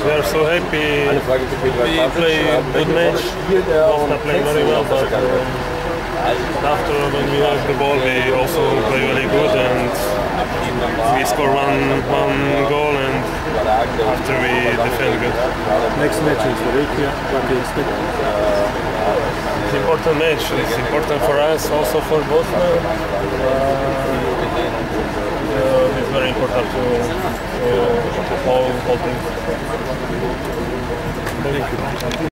We are so happy. We play good match. Both are playing very well, but after when we have the ball, we also play very good, and we score one goal, and after we defend good. Next match is Slovakia. What do you expect? It's an important match. It's important for us, also for both. It's very important to all things. Thank you.